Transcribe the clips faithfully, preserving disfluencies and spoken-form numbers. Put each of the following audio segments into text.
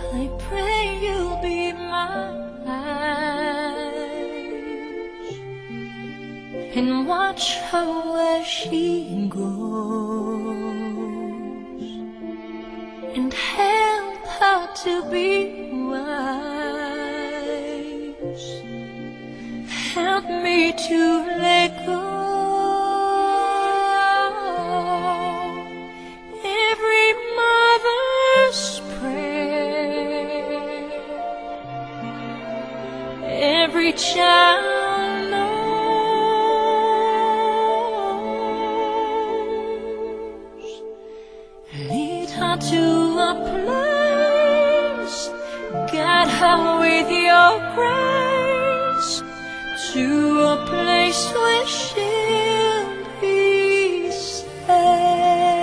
I pray you'll be mine and watch her where she goes and help her to be wise. Help me to let go. Every mother's prayer, every child knows. Lead her to a place, guide her with your grace, to a place where she'll be safe.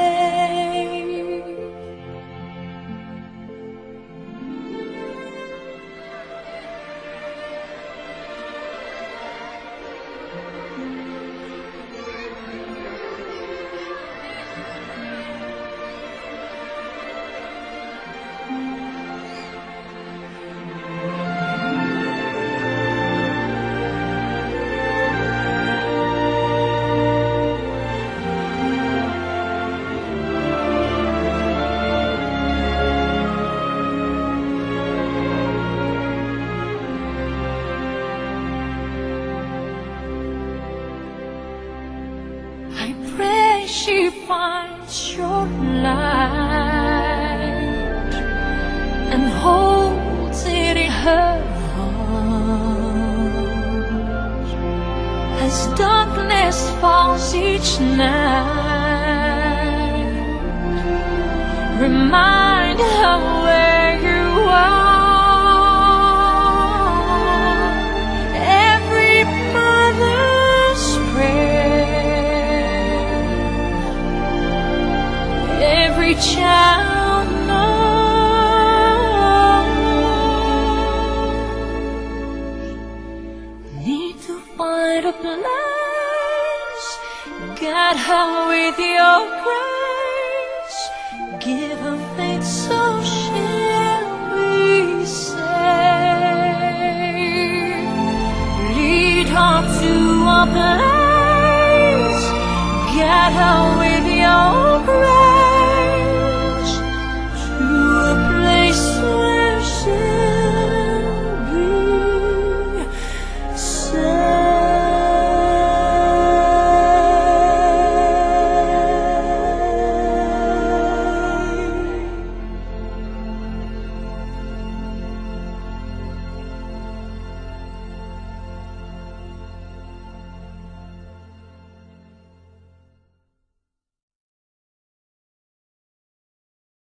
I pray she finds your light and holds it in her heart as darkness falls each night. Remind her where you are. Every mother's prayer, every child knows. Need to find a place, guide her with your grace, give her faith so she'll be safe. Lead her to a place, guide her with